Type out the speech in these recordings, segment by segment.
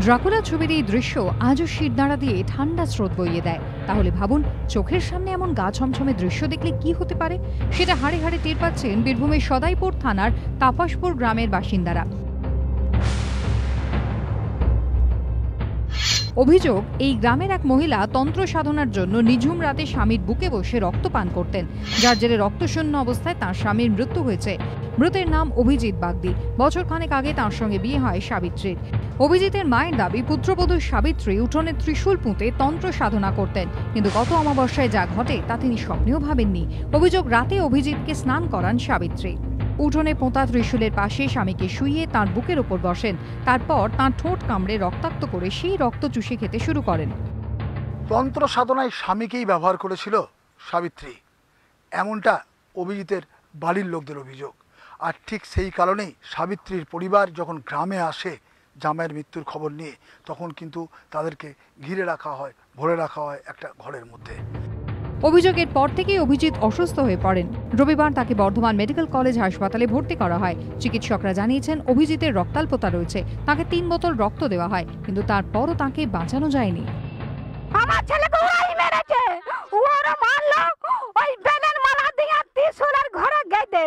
Dracula ছবির এই দৃশ্য আজও শিরদাঁড়া দিয়ে ঠান্ডা স্রোত বইয়ে দেয়। তাহলে ভাবুন, চোখের সামনে এমন গা ছমছমে দৃশ্য দেখলে কি হতে পারে, সেটা হাড়ে হাড়ে টের পাচ্ছেন বীরভূমের সদাইপুর থানার তাপসপুর গ্রামের বাসিন্দারা। অভিযোগ, এই গ্রামের এক মহিলা তন্ত্র সাধনার জন্য নিঝুম রাতে স্বামীর বুকে বসে রক্ত পান করতেন, যার জেরে রক্তশূন্য অবস্থায় তার স্বামীর মৃত্যু হয়েছে। মৃতের নাম অভিজিৎ বাগদি। বছরখানেক আগে তার সঙ্গে বিয়ে হয় সাবিত্রীর। অভিজিতের মায়ের দাবি, পুত্রবধূ সাবিত্রী উঠোনে ত্রিশূল পুঁতে তন্ত্র সাধনা করতেন, কিন্তু গত অমাবস্যায় যা ঘটে তা তিনি স্বপ্নেও ভাবেননি। অভিযোগ, রাতে অভিজিৎকে স্নান করান সাবিত্রী। উঠোনে পোঁতা ত্রিশূলের পাশে স্বামীকে শুইয়ে তাঁর বুকের ওপর বসেন, তারপর তাঁর ঠোঁট কামড়ে রক্তাক্ত করে সেই রক্ত চুষে খেতে শুরু করেন। তন্ত্র সাধনায় স্বামীকেই ব্যবহার করেছিল সাবিত্রী, এমনটা অভিজিতের বাড়ির লোকদের অভিযোগ। আর ঠিক সেই কারণেই সাবিত্রীর পরিবার যখন গ্রামে আসে জামাইয়ের মৃত্যুর খবর নিয়ে, তখন কিন্তু তাদেরকে ঘিরে রাখা হয়, ভরে রাখা হয় একটা ঘরের মধ্যে। অভিযোগের পর থেকেই অভিজিৎ অসুস্থ হয়ে পড়েন। রবিবার তাকে বর্ধমান মেডিকেল কলেজ হাসপাতালে ভর্তি করা হয়। চিকিৎসকরা জানিয়েছেন অভিজিতের রক্তাল্পতা রয়েছে। তাকে 3 বোতল রক্ত দেওয়া হয়, কিন্তু তারপরও তাকে বাঁচানো যায়নি। আমার ছেলেকে ওরাই মেরেছে, ওরা মারলো ওই বেলের মালা দিয়ে ত্রিশূলের ঘরে গেঁথে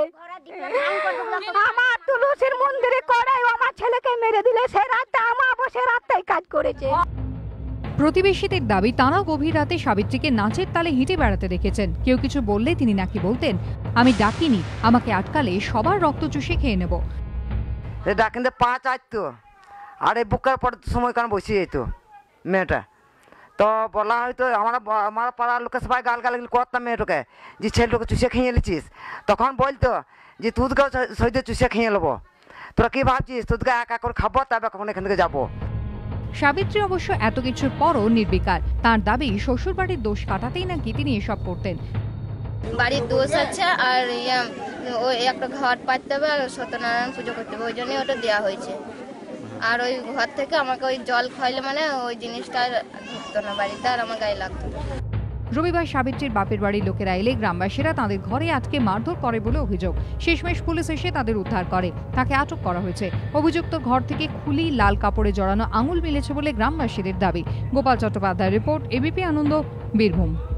আমার তুলসীর মন্দিরে করে আমার ছেলেকে মেরে দিলে। সে রাতে আমার বসে রাতেই কাজ করেছে। প্রতিবেশীদের দাবি, তাঁরাও গভীর রাতে সাবিত্রীকে নাচের তালে হেঁটে বেড়াতে দেখেছেন। কেউ কিছু বললে তিনি নাকি বলতেন, আমি ডাকিনি, আমাকে আটকালে সবার রক্ত চুষে খেয়ে নেব। ডাকিতে 5 আসতো, আর এই বুকের পর সময় কারণ বসে যেত মেয়েটা। তো বলা হয়তো আমার পাড়ার লোকের সবাই গালাগালি করতাম মেয়েটাকে, যে ছেলেটাকে চুষে খেয়ে নিয়েছিস। তখন বলতো যে তোদেরকেও সহিত চুষে খেয়ে নেবো, তোরা কি ভাবছিস তোদেরকে একা করে খাবো, তবে কখন এখান থেকে যাবো। সাবিত্রী অবশ্য এত কিছুর পরও নির্বিকার। তার দাবি, শ্বশুর বাড়ির দোষ কাটাতেই নাকি তিনি এসব করতেন। বাড়ির দোষ আছে, আর ওই একটা ঘর পাততে হবে আর সত্যনারায়ণ পুজো করতে হবে, ওই জন্যই ওটা দেওয়া হয়েছে। আর ওই ঘর থেকে আমাকে ওই জল খাইলে মানে ওই জিনিসটা ঢুকতো না বাড়িতে, আর আমার গায়ে লাগতো। রবিবার সাবিত্রীর বাপের বাড়ির লোকেরা এলে গ্রামবাসীরা তাদের ঘরে আটকে মারধর করে বলে অভিযোগ। শেষমেশ পুলিশ এসে তাদের উদ্ধার করে, তাকে আটক করা হয়েছে। অভিযুক্ত ঘর থেকে খুলি, লাল কাপড়ে জড়ানো আঙুল মিলেছে বলে গ্রামবাসীদের দাবি। গোপাল চট্টোপাধ্যায়ের রিপোর্ট, এবিপি আনন্দ, বীরভূম।